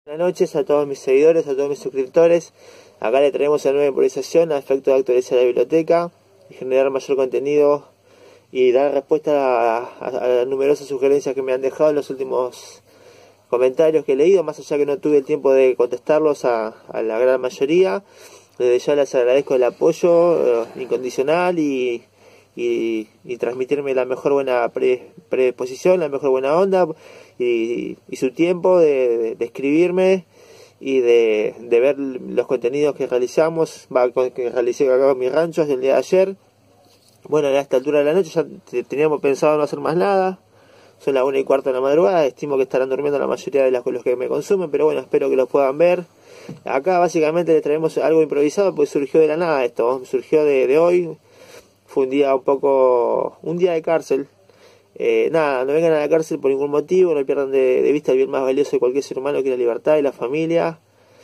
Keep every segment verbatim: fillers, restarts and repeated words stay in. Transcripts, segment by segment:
Buenas noches a todos mis seguidores, a todos mis suscriptores. Acá le traemos la nueva improvisación a efecto de actualizar la biblioteca y generar mayor contenido y dar respuesta a, a, a las numerosas sugerencias que me han dejado en los últimos comentarios que he leído, más allá que no tuve el tiempo de contestarlos a, a la gran mayoría. Desde ya les agradezco el apoyo eh, incondicional y, y, y transmitirme la mejor buena pre, predisposición, la mejor buena onda y, y su tiempo de, de, de escribirme y de, de ver los contenidos que realizamos, va, que realicé acá en mis ranchos el día de ayer. Bueno, a esta altura de la noche ya teníamos pensado no hacer más nada. Son las una y cuarto de la madrugada, estimo que estarán durmiendo la mayoría de los que me consumen, pero bueno, espero que los puedan ver. Acá básicamente les traemos algo improvisado porque surgió de la nada esto, surgió de, de hoy. Fue un día un poco, un día de cárcel. Eh, nada, no vengan a la cárcel por ningún motivo, no pierdan de, de vista el bien más valioso de cualquier ser humano, que es la libertad y la familia.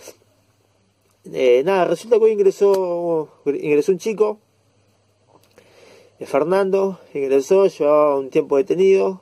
Eh, nada, resulta que hoy ingresó, ingresó un chico, eh, Fernando, ingresó, llevaba un tiempo detenido.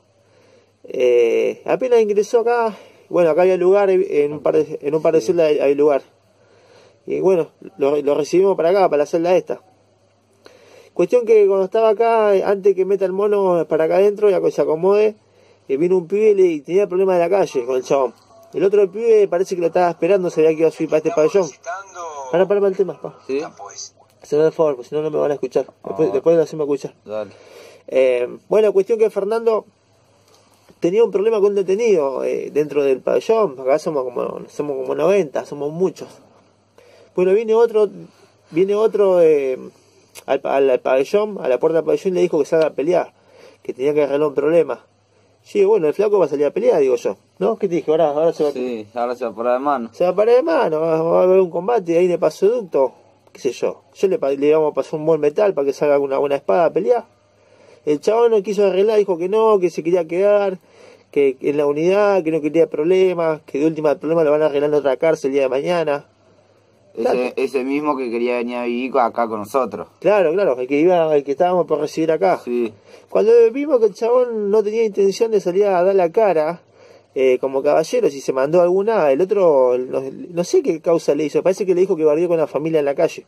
Eh, apenas ingresó acá, bueno, acá había lugar, en un par de, en un par de celdas hay, hay lugar. Y bueno, lo, lo recibimos para acá, para la celda esta. Cuestión que cuando estaba acá, antes que meta el mono para acá adentro y se acomode, eh, vino un pibe y, le, y tenía problemas de la calle con el chabón. El otro pibe parece que lo estaba esperando, sabía que iba a subir para este pabellón. Para, para, para el tema, pa. ¿Sí? Se me da el favor, porque si no, no me van a escuchar. Después, ah, después lo hacemos escuchar. Dale. Eh, bueno, cuestión que Fernando tenía un problema con un detenido eh, dentro del pabellón. Acá somos como, somos como noventa, somos muchos. Bueno, viene otro, viene otro eh, al, al, al pabellón, a la puerta del pabellón, y le dijo que salga a pelear, que tenía que arreglar un problema. Sí, bueno, el flaco va a salir a pelear, digo yo. ¿No? ¿Qué te dije? Ahora, ahora se va a... Sí, ahora se va a parar de mano. Se va a parar de mano, va, va a haber un combate ahí de pasoducto, qué sé yo. Yo le, le íbamos a pasar un buen metal para que salga una buena espada a pelear. El chabón no quiso arreglar, dijo que no, que se quería quedar, que en la unidad, que no quería problemas, que de última el problema lo van a arreglar en otra cárcel el día de mañana. Ese, ese mismo que quería venir a vivir acá con nosotros. Claro, claro, el que iba, el que estábamos por recibir acá. Sí. Cuando vimos que el chabón no tenía intención de salir a dar la cara, eh, como caballero, si se mandó alguna, el otro, no, no sé qué causa le hizo, parece que le dijo que barrió con la familia en la calle.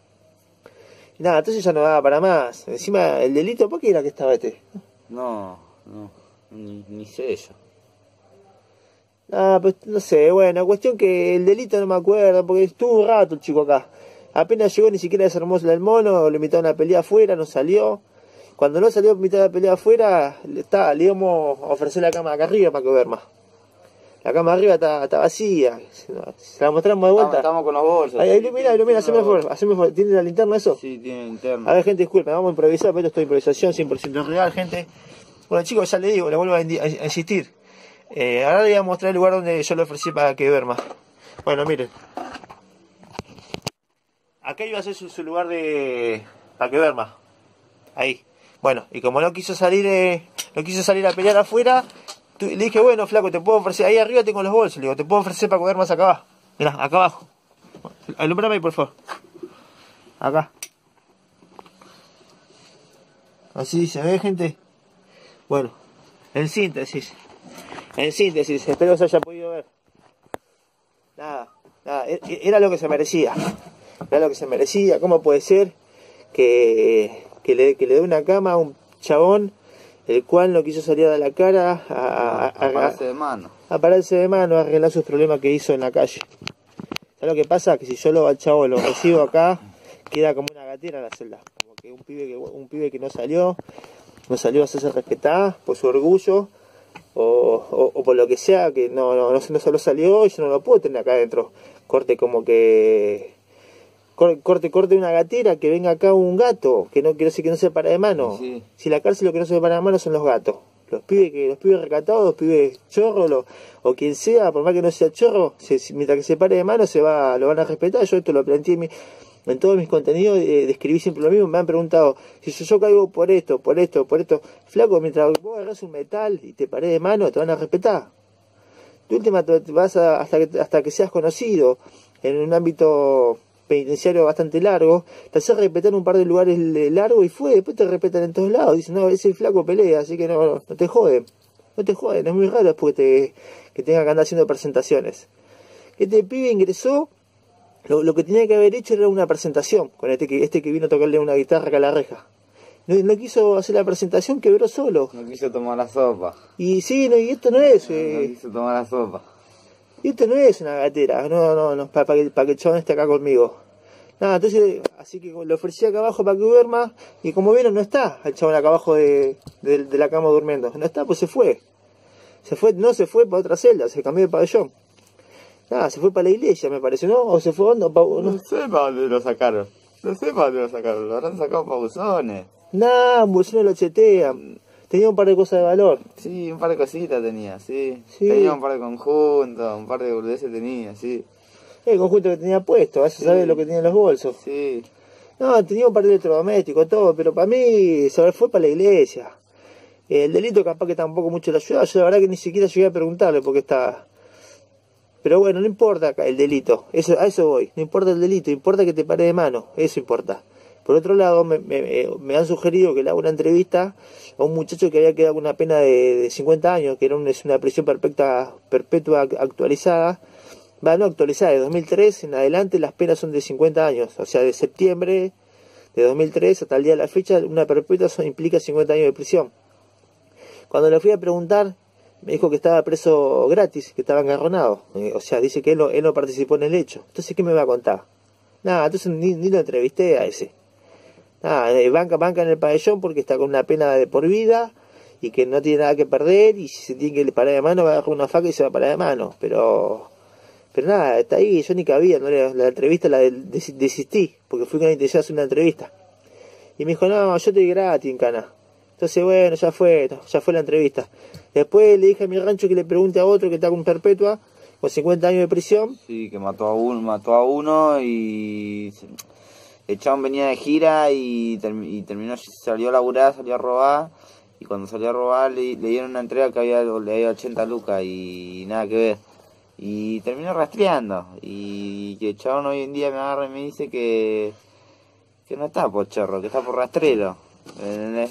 Y nada, entonces ya no daba para más. Encima, el delito, ¿por qué era que estaba este? No, no, ni, ni sé yo. Ah, pues no sé, bueno, cuestión que el delito no me acuerdo, porque estuvo un rato el chico acá. Apenas llegó, ni siquiera desarmó el mono, le invitaron a pelear afuera, no salió. Cuando no salió a invitar a pelear afuera, le, está, le íbamos a ofrecer la cama acá arriba para que duerma. La cama arriba está, está vacía, se la mostramos de vuelta. Estamos, estamos con los bolsos. Ahí, ilumina, ilumina, haceme favor, haceme favor. ¿Tiene la linterna eso? Sí, tiene linterna. A ver, gente, disculpen, vamos a improvisar, pero esto es improvisación cien por ciento real, gente. Bueno, chicos, ya le digo, le vuelvo a, a, a insistir. Eh, ahora le voy a mostrar el lugar donde yo le ofrecí para que duerma. Bueno, miren. Acá iba a ser su, su lugar de para que duerma. Ahí. Bueno, y como no quiso salir, eh, no quiso salir a pelear afuera, tu, le dije, bueno, flaco, te puedo ofrecer, ahí arriba tengo los bolsos, le digo, te puedo ofrecer para que duermas acá abajo. Mirá, acá abajo. Alumbrame ahí, por favor. Acá. Así se ve, gente. Bueno, en síntesis. En síntesis, espero que se haya podido ver. Nada, nada, era lo que se merecía. Era lo que se merecía. ¿Cómo puede ser que, que, le, que le dé una cama a un chabón el cual no quiso salir a dar la cara a, a, a, a pararse de mano? A pararse de mano, a arreglar sus problemas que hizo en la calle. ¿Sabes lo que pasa? Que si yo lo, al chavo lo recibo acá, queda como una gatera en la celda. Como que un pibe que, un pibe que no salió, no salió a hacerse respetar por su orgullo. O, o, o por lo que sea, que no, no, no, no solo salió y yo no lo puedo tener acá adentro. Corte como que... Corte, corte una gatera, que venga acá un gato, que no quiero decir que no se para de mano. Sí. Si la cárcel lo que no se para de mano son los gatos. Los pibes que los pibes recatados, los pibes chorros, lo, o quien sea, por más que no sea chorro, se, mientras que se pare de mano se va, lo van a respetar. Yo esto lo planteé en, mi, en todos mis contenidos, eh, describí siempre lo mismo. Me han preguntado, si yo, yo caigo por esto, por esto, por esto, flaco, mientras vos agarras un metal y te paré de mano, te van a respetar. De última te vas a, hasta, que, hasta que seas conocido en un ámbito penitenciario bastante largo, te haces respetar en un par de lugares largos y fue, después te respetan en todos lados. Dicen, no, ese flaco pelea, así que no, no, no te joden, no te joden, es muy raro después que, te, que tenga que andar haciendo presentaciones. Este pibe ingresó, lo, lo que tenía que haber hecho era una presentación con este que, este que vino a tocarle una guitarra acá a la reja. No, no quiso hacer la presentación, quebró solo. No quiso tomar la sopa. Y sí, no, y esto no es... No, Eh, no quiso tomar la sopa. Y esto no es una gatera, no, no, no, para pa que, pa que el chabón esté acá conmigo. Nada, entonces, así que le ofrecí acá abajo para que duerma, y como vieron, no está el chabón acá abajo de, de, de la cama durmiendo. No está, pues se fue. Se fue, no se fue para otra celda, se cambió de pabellón. Nada, se fue para la iglesia, me parece, ¿no? O se fue, ¿no? Pa, no. No sé para dónde lo sacaron. No sé para dónde lo sacaron, lo habrán sacado para buzones. Nah, un buzón lo chetean. Tenía un par de cosas de valor. Sí, un par de cositas tenía, sí. Sí. Tenía un par de conjuntos, un par de boludeces tenía, sí. El conjunto que tenía puesto, vas a saber lo que tenía en los bolsos. Sí. No, tenía un par de electrodomésticos, todo, pero para mí se fue para la iglesia. El delito capaz que tampoco mucho le ayudaba, yo la verdad que ni siquiera llegué a preguntarle porque está... Pero bueno, no importa el delito, eso, a eso voy, no importa el delito, importa que te pare de mano, eso importa. Por otro lado, me, me, me han sugerido que le haga una entrevista a un muchacho que había quedado con una pena de, de cincuenta años, que era un, es una prisión perpetua, perpetua actualizada. Va, no actualizada, de dos mil tres en adelante las penas son de cincuenta años, o sea, de septiembre de dos mil tres hasta el día de la fecha, una perpetua son, implica cincuenta años de prisión. Cuando le fui a preguntar, me dijo que estaba preso gratis, que estaba engarronado, eh, o sea, dice que él no, él no participó en el hecho. Entonces, ¿qué me va a contar? Nada, entonces ni, ni lo entrevisté a ese. Nada, eh, banca, banca en el pabellón porque está con una pena de por vida y que no tiene nada que perder, y si se tiene que parar de mano va a agarrar una faca y se va a parar de mano, pero... Pero nada, está ahí, yo ni cabía, ¿no? la, la entrevista la des, desistí, porque fui con la intención de hacer una entrevista. Y me dijo, no, yo te doy gratis en Cana. Entonces, bueno, ya fue, ya fue la entrevista. Después le dije a mi rancho que le pregunte a otro que está con perpetua, con cincuenta años de prisión. Sí, que mató a uno, mató a uno y... El chabón venía de gira y, term y terminó, salió a laburar, salió a robar. Y cuando salió a robar le, le dieron una entrega que había, le había ochenta lucas y nada que ver. Y terminó rastreando. Y que el chabón hoy en día me agarra y me dice que, que no está por chorro, que está por rastrero. ¿Entendés?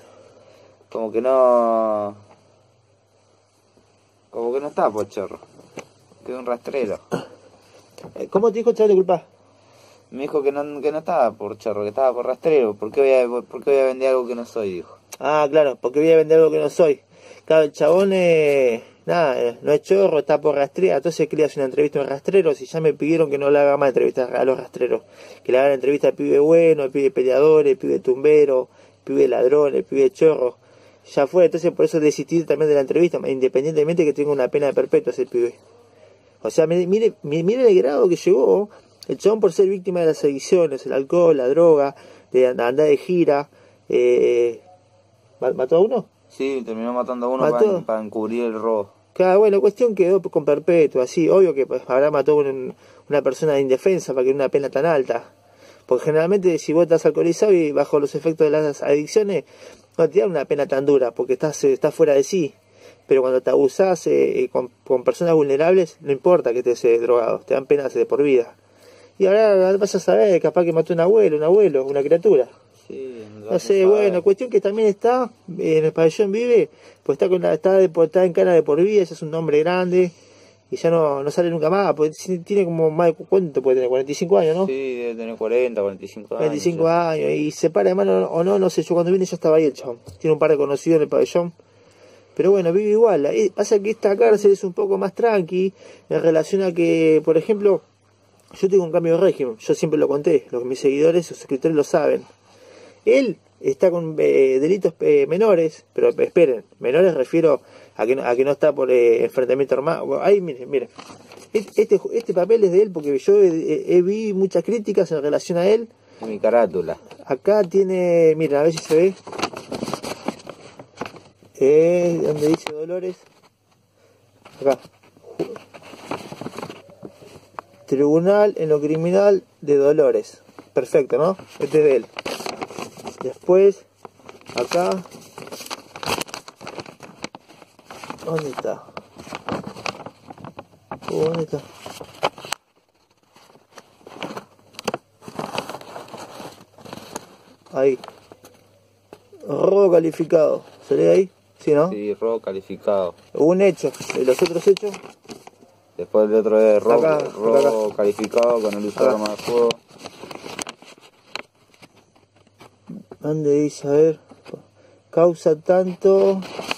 Como que no... Como que no está por chorro. Que es un rastrero. ¿Cómo te dijo, chaval, disculpa? Me dijo que no, que no estaba por chorro, que estaba por rastrero. ¿Por qué voy a, por qué voy a vender algo que no soy? Dijo. Ah, claro, porque voy a vender algo que no soy. Claro, el chabón, eh, nada, no es chorro, está por rastrero. Entonces quería hacer una entrevista a un rastrero. Y ya me pidieron que no le haga más entrevistas a los rastreros. Que le hagan entrevistas al pibe bueno, al pibe peleador, al pibe tumbero, al pibe ladrón, al pibe chorro. Ya fue, entonces por eso desistí también de la entrevista, independientemente que tenga una pena de perpetua ese pibe. O sea, mire, mire, mire el grado que llegó el chabón por ser víctima de las adicciones, el alcohol, la droga, de andar de gira. Eh, ¿Mató a uno? Sí, terminó matando a uno para, para encubrir el robo. Claro, bueno, cuestión quedó con perpetua, sí, obvio que pues, habrá matado a un, una persona indefensa para que una pena tan alta. Porque generalmente si vos estás alcoholizado y bajo los efectos de las adicciones, no te dan una pena tan dura, porque estás, estás fuera de sí. Pero cuando te abusás eh, con, con personas vulnerables, no importa que estés eh, drogado, te dan penas de por vida. Y ahora vas a saber, capaz que mató un abuelo, un abuelo, una criatura. Sí, no sé, bueno, cuestión que también está, eh, en el pabellón vive, pues está, con la, está, de, está en cana de por vida, ya es un hombre grande, y ya no, no sale nunca más, porque tiene como más de, ¿cuánto puede tener? cuarenta y cinco años, ¿no? Sí, debe tener cuarenta, cuarenta y cinco años. cuarenta y cinco años, y se para de mano o no, no sé, yo cuando vine ya estaba ahí el chabón. Tiene un par de conocidos en el pabellón. Pero bueno, vive igual. Pasa que esta cárcel es un poco más tranqui en relación a que, por ejemplo, yo tengo un cambio de régimen. Yo siempre lo conté. Los mis seguidores, sus suscriptores lo saben. Él está con eh, delitos eh, menores, pero esperen, menores refiero a que no, a que no está por eh, enfrentamiento armado. Ahí, miren, miren. Este, este papel es de él porque yo he, he vi muchas críticas en relación a él. Mi carátula. Acá tiene, miren, a ver si se ve. Eh, donde dice Dolores. Acá. Tribunal en lo criminal de Dolores. Perfecto, ¿no? Este es de él. Después, acá. ¿Dónde está? ¿Dónde está? Ahí. Robo calificado. ¿Se lee ahí? Sí, ¿no? Sí, robo calificado. Un hecho. ¿Y los otros hechos? Después el otro es robo, Acá, acá, robo acá. calificado con el uso de Acá. arma de fuego. ¿Dónde dice? A ver. Causa tanto.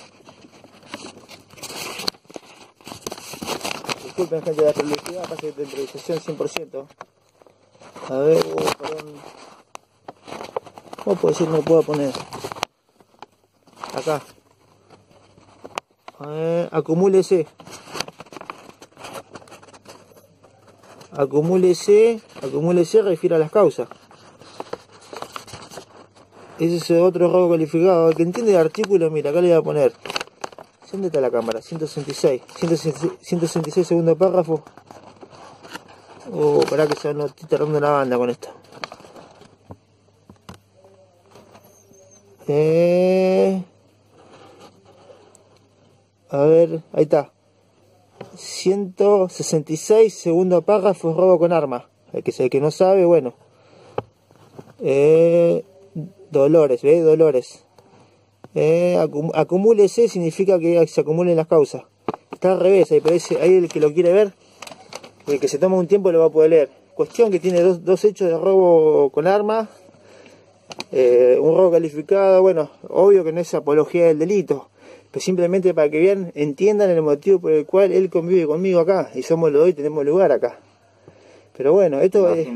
Disculpen, gente, de la publicidad, pasa que de improvisación cien por ciento. A ver, oh, perdón. ¿Cómo puede ser? No puedo poner. Acá. A ver, acumúlese. Acumúlese. Acumúlese, refiere a las causas. Ese es otro robo calificado. El que entiende el artículo, mira, acá le voy a poner. ¿Dónde está la cámara? ciento sesenta y seis. ciento sesenta y seis, segundo párrafo. Oh, pará que se no estoy tardando una banda con esto. Eh... A ver, ahí está. ciento sesenta y seis, segundo párrafo, robo con arma. El que, el que no sabe, bueno. Eh... Dolores, ¿ves? Dolores. Eh, acum acumúlese significa que se acumulen las causas. Está al revés, ahí, pero ese, ahí el que lo quiere ver, el que se toma un tiempo lo va a poder leer. Cuestión que tiene dos, dos hechos de robo con arma, eh, un robo calificado. Bueno, obvio que no es apología del delito, pero simplemente para que vean, entiendan el motivo por el cual él convive conmigo acá, y somos los dos y tenemos lugar acá. Pero bueno, esto es,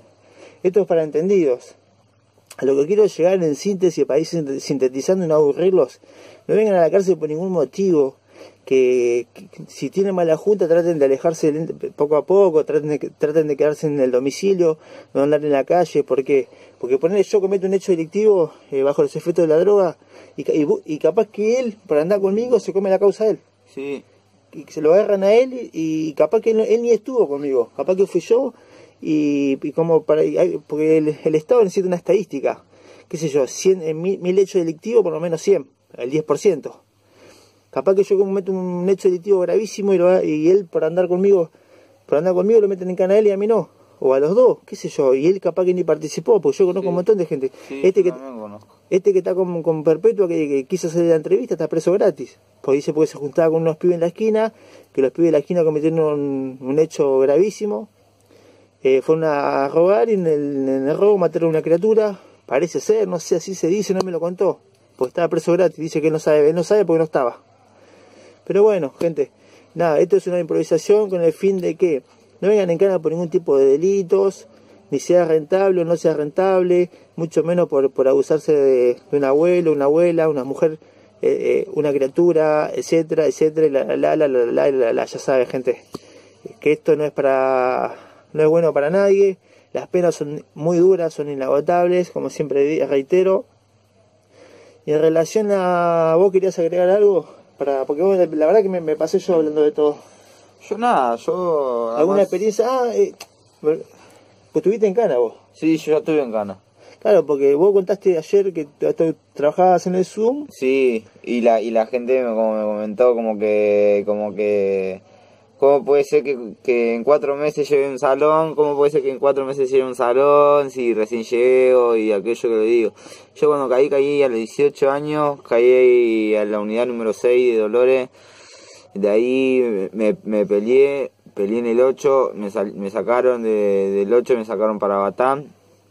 esto es para entendidos. A lo que quiero llegar en síntesis, para ir sintetizando y no aburrirlos, no vengan a la cárcel por ningún motivo, que, que si tienen mala junta traten de alejarse poco a poco, traten de, traten de quedarse en el domicilio, no andar en la calle. ¿Por qué? Porque ponerle yo cometo un hecho delictivo eh, bajo los efectos de la droga y, y, y capaz que él, por andar conmigo, se come la causa a él. Sí. Y se lo agarran a él y, y capaz que él, él ni estuvo conmigo, capaz que fui yo. Y, y como para porque el, el Estado necesita una estadística, qué sé yo, cien, en mil, mil hechos delictivos, por lo menos cien, el diez por ciento. Capaz que yo cometo un hecho delictivo gravísimo y, lo, y él por andar conmigo por andar conmigo lo meten en cana a él y a mí no, o a los dos, qué sé yo, y él capaz que ni participó, porque yo conozco sí. un montón de gente. Sí, este que este que está con, con Perpetua, que, que quiso hacer la entrevista, está preso gratis, porque dice porque se juntaba con unos pibes en la esquina, que los pibes de la esquina cometieron un, un hecho gravísimo. Eh, fueron a robar y en el, en el robo mataron a una criatura, parece ser, no sé, así se dice, no me lo contó, porque estaba preso gratis, dice que él no sabe, él no sabe porque no estaba. Pero bueno, gente, nada, esto es una improvisación con el fin de que no vengan en cana por ningún tipo de delitos, ni sea rentable o no sea rentable, mucho menos por, por abusarse de, de un abuelo, una abuela, una mujer, eh, eh, una criatura, etcétera, etcétera, la, la, la, la, la, la, la, ya sabe, gente, que esto no es para... no es bueno para nadie, las penas son muy duras, son inagotables, como siempre reitero. Y en relación a... ¿vos querías agregar algo? Para porque vos, la verdad que me, me pasé yo hablando de todo. Yo nada, yo... ¿Alguna además... experiencia? Ah, eh, pues estuviste en cana vos. Sí, yo ya estuve en cana. Claro, porque vos contaste ayer que trabajabas en el Zoom. Sí, y la y la gente me, como me comentó como que... como que... ¿Cómo puede ser que, que en cuatro meses lleve un salón? ¿Cómo puede ser que en cuatro meses lleve un salón? Si recién llego y aquello que le digo. Yo cuando caí, caí a los dieciocho años, caí a la unidad número seis de Dolores. De ahí me, me peleé, peleé en el ocho, me, sal, me sacaron de, del ocho, me sacaron para Batán.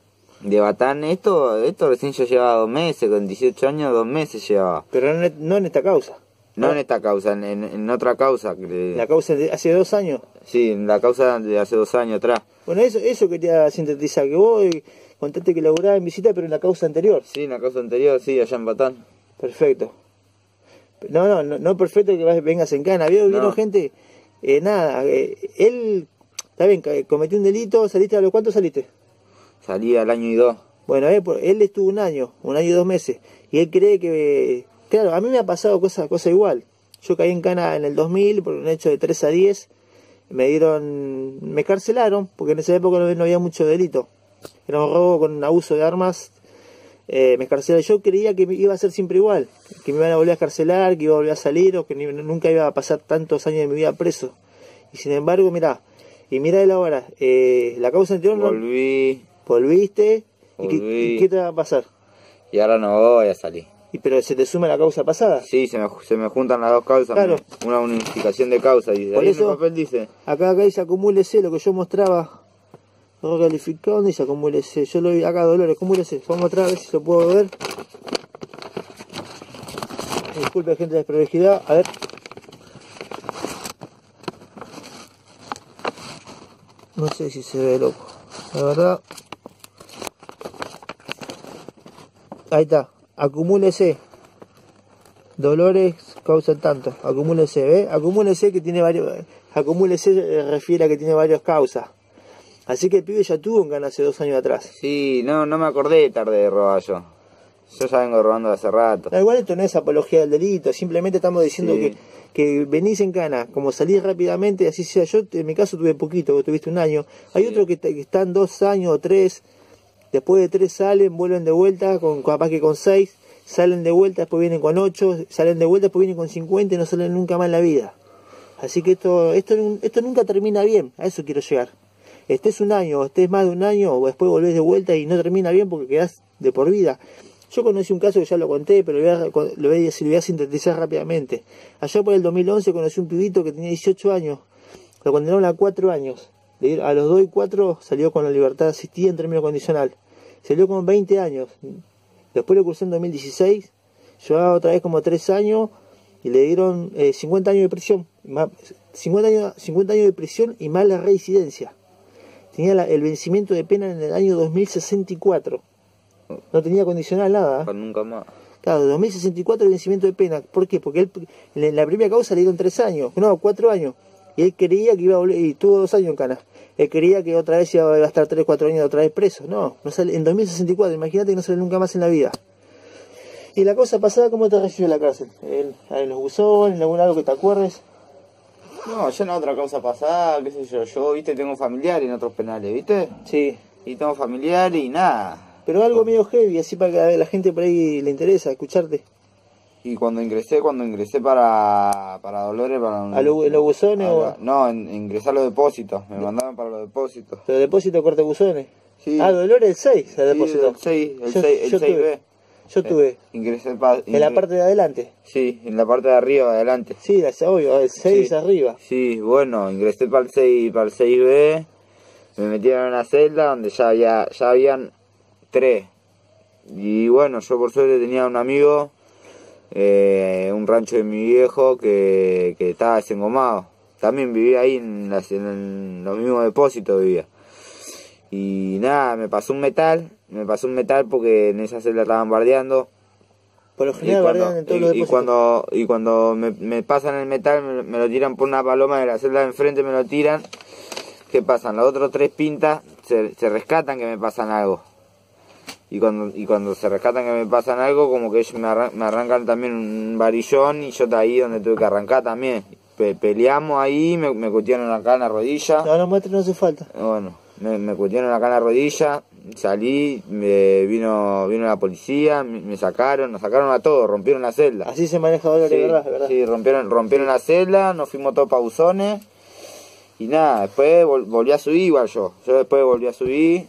De Batán, esto, esto recién yo llevaba dos meses, con dieciocho años, dos meses llevaba. Pero no, no en esta causa. No en esta causa, en, en, en otra causa. Que... ¿La causa de hace dos años? Sí, en la causa de hace dos años atrás. Bueno, eso eso quería sintetizar, que vos eh, contaste que laburabas en visita, pero en la causa anterior. Sí, en la causa anterior, sí, allá en Batán. Perfecto. No, no, no, no perfecto que vengas en cana. ¿Vieron, no. gente? Eh, nada, eh, él, está bien, cometió un delito, ¿saliste a los cuántos saliste? Salí al año y dos. Bueno, eh, él estuvo un año, un año y dos meses, y él cree que... Claro, a mí me ha pasado cosa, cosa igual. Yo caí en cana en el dos mil por un hecho de tres a diez. Me dieron... me carcelaron, porque en esa época no, no había mucho delito. Era un robo con abuso de armas. Eh, me carcelaron. Yo creía que iba a ser siempre igual. Que me iban a volver a carcelar, que iba a volver a salir, o que ni, nunca iba a pasar tantos años de mi vida preso. Y sin embargo, mirá. Y mirá él ahora. Eh, la causa anterior... Volví. Volviste. Volví. ¿Y qué, y qué te va a pasar? Y ahora no voy a salir. Y pero se te suma la causa pasada. Sí, se me, se me juntan las dos causas, Claro. me- una unificación de causas. Y de Por ahí eso- en el papel dice, Acá, acá dice acumúlese, lo que yo mostraba. No calificado, ¿dónde dice acumúlese? Yo lo vi acá, Dolores, acumúlese. Vamos a mostrar a ver si lo puedo ver. Disculpe, gente de desprotegida. A ver. No sé si se ve, loco. La verdad. Ahí está. Acumúlese. Dolores causan tanto. Acumúlese, ¿ve? Acumúlese que tiene varios. Acumúlese eh, refiere a que tiene varias causas. Así que el pibe ya tuvo un gana hace dos años atrás. sí, no, no me acordé tarde de robar yo. Yo ya vengo robando hace rato. Da igual, esto no es apología del delito, simplemente estamos diciendo Sí. que, que venís en cana, como salís rápidamente, así sea. Yo en mi caso tuve poquito, vos tuviste un año. Hay Sí. otros que, que están dos años o tres, después de tres salen, vuelven de vuelta, con capaz que con seis, salen de vuelta, después vienen con ocho, salen de vuelta, después vienen con cincuenta y no salen nunca más en la vida. Así que esto, esto, esto nunca termina bien, a eso quiero llegar. Estés un año o estés más de un año, o después volvés de vuelta y no termina bien porque quedás de por vida. Yo conocí un caso que ya lo conté, pero lo voy a, lo voy a, lo voy a sintetizar rápidamente. Allá por el dos mil once conocí un pibito que tenía dieciocho años, lo condenaron a cuatro años. A los dos y cuatro salió con la libertad asistida en término condicional. Salió con veinte años. Después lo cursé en dos mil dieciséis, llevaba otra vez como tres años y le dieron eh, cincuenta años de prisión. Más, cincuenta, años, cincuenta años de prisión y más la reincidencia. Tenía la, el vencimiento de pena en el año dos mil sesenta y cuatro. No tenía condicional nada. ¿eh? Nunca más. Claro, dos mil sesenta y cuatro el vencimiento de pena. ¿Por qué? Porque él, en la primera causa le dieron tres años, no, cuatro años. Y él creía que iba a volver, y tuvo dos años en cana. Él creía que otra vez iba a estar tres, cuatro años otra vez preso. No, no sale, en dos mil sesenta y cuatro, imagínate que no sale nunca más en la vida. Y la cosa pasada, ¿cómo te recibió la cárcel? ¿En, en los buzones, en algún algo que te acuerdes? No, yo en otra causa pasada, qué sé yo, yo, viste, tengo familiares en otros penales, viste. Sí. Y tengo familiares y nada. Pero algo medio heavy, así para que a la gente por ahí le interesa escucharte. Y cuando ingresé, cuando ingresé para, para Dolores, para un, ¿A lo- en los buzones a o...? la- No, en, ingresé a los depósitos, me mandaban para los depósitos. ¿Los depósitos corte buzones? Sí. Ah, Dolores el seis, el Sí, depósito. el seis, el Yo- seis, el yo seis tuve. B. Yo tuve. Eh, ingresé pa- En la ingre- parte de adelante. Sí, en la parte de arriba, adelante. Sí, la, obvio, el seis Sí. arriba. Sí, bueno, ingresé para el seis, para el seis B, me metieron en una celda donde ya había, ya habían tres. Y bueno, yo por suerte tenía un amigo, eh, un rancho de mi viejo que, que estaba desengomado. También vivía ahí en, las, en los mismos depósitos vivía. Y nada, me pasó un metal, me pasó un metal porque en esa celda estaban bardeando. Por lo Y general cuando, guardan en todos y- los y depósitos. cuando, y cuando me, me pasan el metal, me, me lo tiran por una paloma de la celda de enfrente, me lo tiran. ¿Qué pasan? Los otros tres pintas se, se rescatan que me pasan algo. Y cuando, y cuando se rescatan que me pasan algo, como que ellos me, arran- me arrancan también un varillón y yo de ahí donde tuve que arrancar también. Pe- peleamos ahí, me, me cutearon acá en la rodilla. No, no muestres, no hace falta. Bueno, me, me cutearon acá en la rodilla, salí, me vino vino la policía, me, me sacaron, nos sacaron a todos, rompieron la celda. Así se maneja Dolores, Sí, ¿verdad? ¿verdad? sí, rompieron, rompieron la celda, nos fuimos todos pa' buzones y nada, después vol- volví a subir igual yo, yo después volví a subir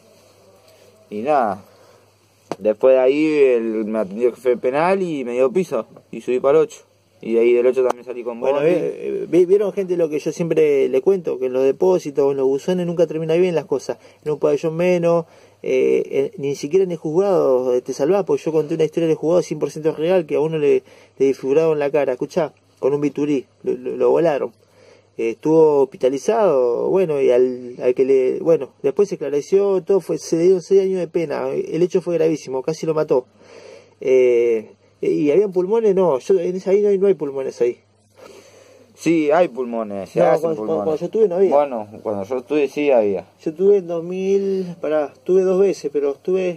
y nada. Después de ahí el, me atendió el jefe penal y me dio piso y subí para el ocho. Y de ahí del ocho también salí con Bueno, bondi. ve- ve- vieron gente lo que yo siempre le cuento, que en los depósitos o en los buzones nunca termina bien las cosas. En un pabellón menos, eh, eh, ni siquiera en el juzgado te salvás, porque yo conté una historia del juzgado cien por ciento real que a uno le, le desfiguraron la cara, escuchá, con un biturí, lo, lo- lo volaron. Eh, estuvo hospitalizado, bueno, y al, al que le, bueno, después se esclareció, todo fue, se le dieron seis años de pena, el hecho fue gravísimo, casi lo mató. Eh, y habían pulmones, no, yo, en esa, ahí no hay, no hay pulmones ahí. Sí, hay pulmones, se No, hacen cuando- pulmones. cuando yo estuve no había. Bueno, cuando yo estuve sí había. Yo tuve en dos mil, pará, tuve dos veces, pero estuve,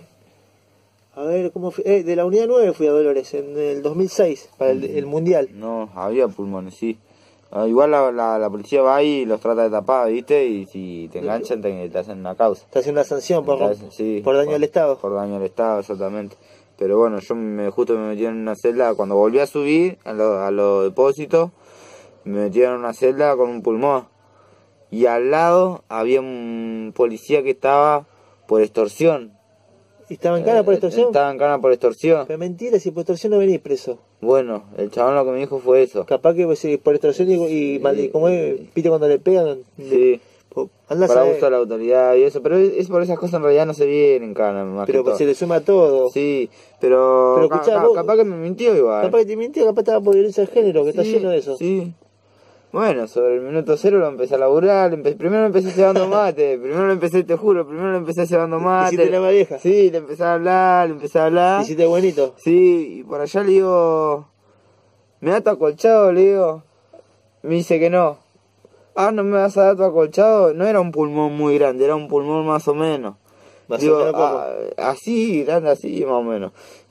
a ver, ¿cómo fui? Eh, de la unidad nueve fui a Dolores, en el dos mil seis, para el, el Mundial. No, había pulmones, sí. Ah, igual la, la, la policía va ahí y los trata de tapar, ¿viste? Y si te enganchan te, te hacen una causa. Está haciendo una sanción por, Te hacen- sí, por daño al Estado. Por daño al Estado, exactamente. Pero bueno, yo me, justo me metieron en una celda, cuando volví a subir a, lo- a los depósitos, me metieron en una celda con un pulmón. Y al lado había un policía que estaba por extorsión. ¿Y estaba en cana por extorsión? Estaba en cana por extorsión. Pero mentira, si por extorsión no venís preso. Bueno, el chabón lo que me dijo fue eso. Capaz que pues, si por extorsión y, y, mal- y como es, viste cuando le pegan. Sí. Pues, andá a Para saber. abuso de la autoridad y eso, pero es, es por esas cosas en realidad no se vienen en cana, más Pero que pues, todo. se le suma todo. Sí, pero, Pero ca- escuchá, ca- vos- capaz que me mintió igual. Capaz que te mintió, capaz estaba por violencia de género, que está Sí, lleno de eso. Sí. Bueno, sobre el minuto cero lo empecé a laburar, empe- primero lo empecé cebando mate, primero lo empecé, te juro, primero lo empecé cebando mate. ¿Hiciste la más vieja? Sí, le empecé a hablar, le empecé a hablar. ¿Hiciste buenito? Sí, y por allá le digo, ¿me da tu acolchado? Le digo, me dice que no. Ah, ¿no me vas a dar tu acolchado? No era un pulmón muy grande, era un pulmón más o menos. Más Digo, o menos como. ah, así, grande así, más o menos.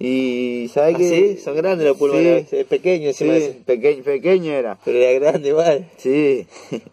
Y ¿sabes ¿Ah, qué? sí? Son grandes los pulmones, Sí, es pequeño encima sí, ese. pequeño, pequeño era. Pero era grande igual. Sí,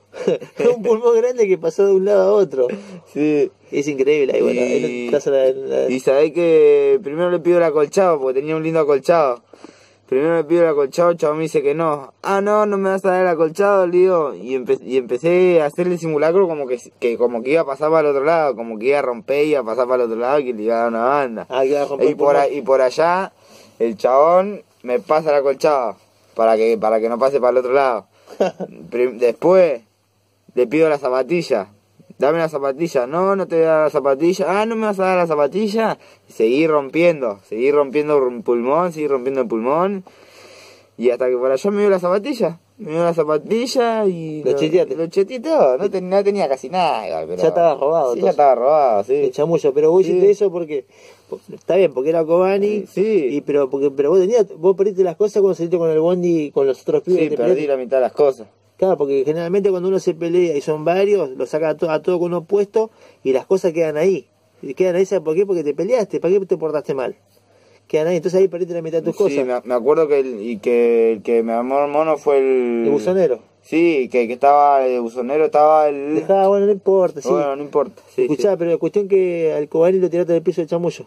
Un pulmón grande que pasó de un lado a otro. sí. Es increíble, ahí bueno, ahí Y, no estás en la- en la- y sabés que primero le pido el acolchado, porque tenía un lindo acolchado. Primero le pido el acolchado, el chavo me dice que no. Ah, no, no me vas a dar el acolchado, le digo. Y, empe- y empecé a hacerle simulacro como que, que como que iba a pasar para el otro lado, como que iba a romper, iba a pasar para el otro lado y que le iba a dar una banda. Ah, que iba a romper Y el por, pulmón. a- y por allá, el chabón me pasa el acolchado, para que, para que no pase para el otro lado. Prim- Después, le pido la zapatilla. Dame la zapatilla. No, no te voy a dar la zapatilla. Ah, no me vas a dar la zapatilla. Seguí rompiendo. Seguí rompiendo el pulmón. Seguí rompiendo el pulmón. Y hasta que por allá me dio la zapatilla. Me dio la zapatilla y... Lo cheteaste. Lo cheteé todo. No, ten- no tenía casi nada igual, pero... Ya estaba robado, Sí, entonces. ya estaba robado, sí. De chamullo, pero vos Sí. hiciste eso porque está bien, porque era Cobani, Sí. y pero porque pero vos tenías, vos perdiste las cosas cuando saliste con el bondi y con los otros pibes. Sí, que te perdí peleaste. la mitad de las cosas. Claro, porque generalmente cuando uno se pelea y son varios, lo saca a, to- a todo con uno puesto y las cosas quedan ahí. Y quedan ahí, ¿sabes por qué? Porque te peleaste, ¿para qué te portaste mal? Quedan ahí, entonces ahí perdiste la mitad de tus Sí, cosas. me, me acuerdo que el, y que el que me armó el mono fue el... El buzonero. Sí, que, que estaba el buzonero, estaba el... Dejá, bueno, no importa, sí. Bueno, no importa. Sí, Escuchá, sí. pero la cuestión que al Cobani lo tiraste del piso de chamullo.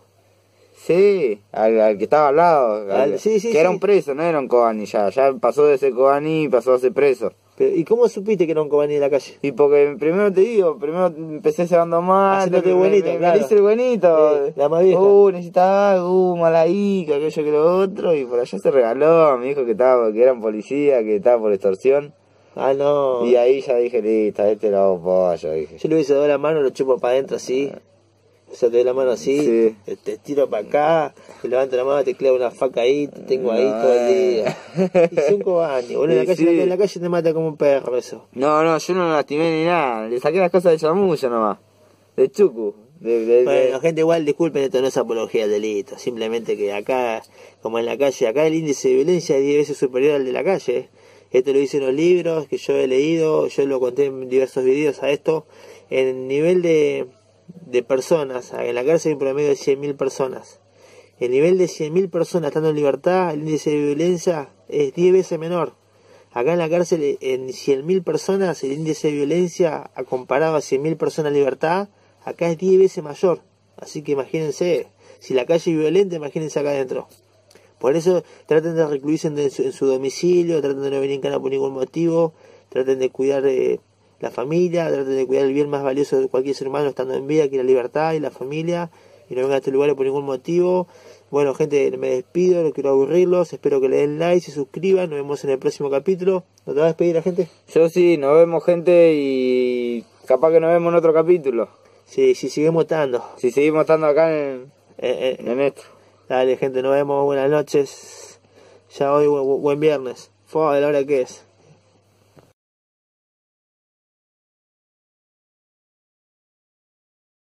Sí, al, al que estaba al lado. Al- al- sí, sí, que era sí. un preso, no era un Cobani ya. Ya pasó de ser Cobani y pasó a ser preso. Pero, ¿y cómo supiste que era un Cobani de la calle? Y porque primero te digo, primero empecé cebando más. Haciéndote me- buenito, me, me claro. hice el buenito. Sí, la más vieja. Uh, necesitaba, uh, mala hija, aquello que lo otro. Y por allá se regaló, me dijo que estaba, que era un policía, que estaba por extorsión. Ah, no. Y ahí ya dije, listo, este lo hago pollo, dije. Yo le hubiese dado la mano, lo chupo para adentro así. O sea, te doy la mano así, Sí. te, te tiro para acá, te levanto la mano, te clavo una faca ahí, te tengo ahí No, todo el eh. día. Y cinco años, boludo, en la Y calle, sí. en la calle te mata como un perro eso. No, no, yo no lo lastimé ni nada, le saqué las cosas de chamullo nomás. De chucu. De, de, de- Bueno, gente, igual disculpen, esto no es apología al delito, simplemente que acá, como en la calle, acá el índice de violencia es diez veces superior al de la calle. Esto lo hice en los libros que yo he leído, yo lo conté en diversos videos a esto. En el nivel de, de personas, en la cárcel hay un promedio de cien mil personas. El nivel de cien mil personas estando en libertad, el índice de violencia es diez veces menor. Acá en la cárcel, en cien mil personas, el índice de violencia, a comparado a cien mil personas en libertad, acá es diez veces mayor. Así que imagínense, si la calle es violenta, imagínense acá adentro. Por eso traten de recluirse en su, en su domicilio, traten de no venir en cana por ningún motivo, traten de cuidar eh, la familia, traten de cuidar el bien más valioso de cualquier ser humano estando en vida, que es la libertad y la familia, y no vengan a este lugar por ningún motivo. Bueno, gente, me despido, no quiero aburrirlos, espero que le den like, se suscriban, nos vemos en el próximo capítulo. ¿No te vas a despedir, la gente? Yo sí, nos vemos gente y capaz que nos vemos en otro capítulo. Sí, sí, seguimos estando. Si seguimos estando acá en, Eh, eh, en esto. dale, gente, nos vemos, buenas noches. Ya hoy, bu- buen viernes. Fue de la hora que es.